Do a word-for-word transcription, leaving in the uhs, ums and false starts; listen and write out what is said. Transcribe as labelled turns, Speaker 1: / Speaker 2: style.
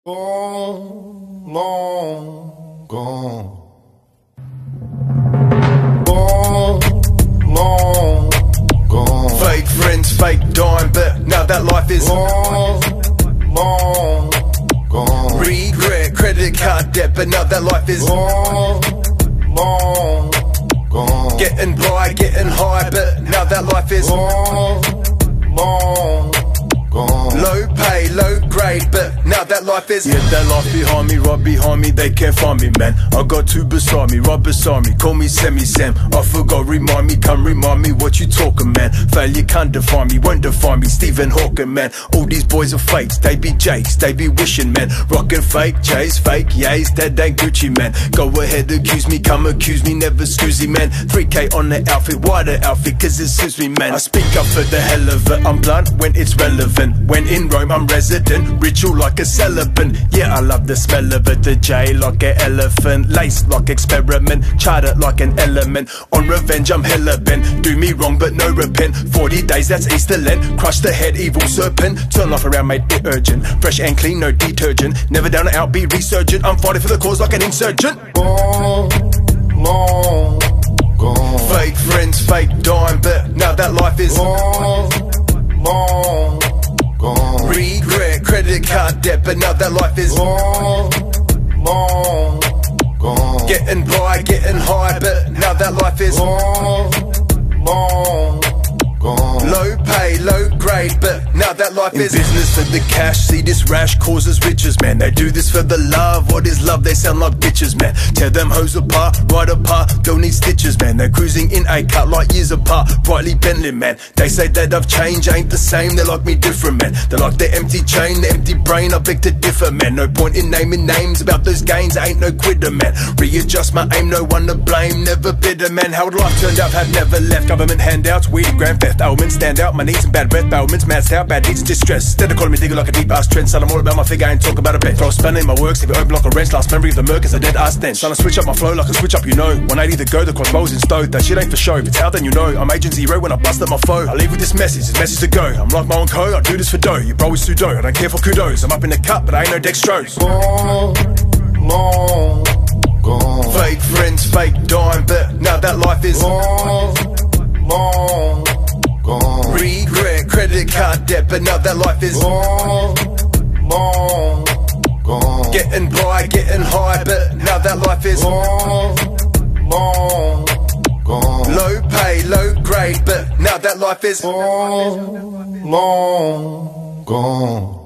Speaker 1: Long, long gone. Long, long gone.
Speaker 2: Fake friends, fake dime, but now that life is
Speaker 1: long, long gone.
Speaker 2: Regret, credit card debt, but now that life is
Speaker 1: long, long gone.
Speaker 2: Getting by, getting high, but now that life is
Speaker 1: long, long gone.
Speaker 2: Low pay, low grade, but now that life is yeah, that life behind me, right behind me, they can't find me, man. I got two beside me, right beside me, call me Semi-Sam. I forgot, remind me, come remind me what you talking, man. Failure can't define me, won't define me, Stephen Hawking, man. All these boys are fakes, they be jakes, they be wishing, man. Rockin' fake J's, fake yays, that ain't Gucci, man. Go ahead, accuse me, come accuse me, never excuse me, man. three K on the outfit, why the outfit? Cause it suits me, man. I speak up for the hell of it, I'm blunt when it's relevant. When in Rome, I'm resident, ritual like a celibate. Yeah, I love the smell of it, the J like an elephant, lace like experiment, charter like an element. On revenge, I'm hella bent, do me wrong but no repent. Forty days, that's Easter Lent, crush the head, evil serpent. Turn life around, made it urgent, fresh and clean, no detergent. Never down and out, be resurgent, I'm fighting for the cause like an insurgent.
Speaker 1: Long, long gone.
Speaker 2: Fake friends, fake dime, but now that life is
Speaker 1: long, long gone.
Speaker 2: Regret, credit card debt, but now that life is
Speaker 1: long, long gone.
Speaker 2: Getting by, getting high, but now that life is
Speaker 1: long, long gone.
Speaker 2: Low pay, low grade, but now that life in is business for the cash, see this rash causes riches, man. They do this for the love, what is love? They sound like bitches, man. Tear them hoes apart, right apart, don't need stitches, man. They're cruising in a cut like years apart, brightly Bentley, man. They say that I've changed, ain't the same, they like me different, man. They like the empty chain, the empty brain, I beg to differ, man. No point in naming names about those gains, I ain't no quitter, man. Readjust my aim, no one to blame, never bitter, man. How life turned out, had never left. Government handouts, weed, grand theft, ailments stand out, my needs and bad breath, bailments, mad out, bad needs and distress. Instead of calling me digger like a deep ass trend, son, I'm all about my figure, I ain't talk about a bet. Throw spanning my works, if it open like a wrench, last memory of the murk is a dead ass stench. Son, I switch up my flow like a switch up, you know. one eighty the go, the crossbows in stove, that shit ain't for show. If it's out, then you know, I'm agent zero when I bust up my foe. I leave with this message, this message to go. I'm like my own code, I do this for dough. You bro is pseudo, I don't care for kudos. I'm up in the cup, but I ain't no dextrose.
Speaker 1: Long, long gone.
Speaker 2: Fake friends, fake dime, but now that life is
Speaker 1: long, long gone.
Speaker 2: Regret, credit card debt, but now that life is
Speaker 1: long, long gone.
Speaker 2: Getting by, getting high, but now that life is
Speaker 1: long, long gone.
Speaker 2: Low pay, low grade, but now that life is
Speaker 1: long, long gone.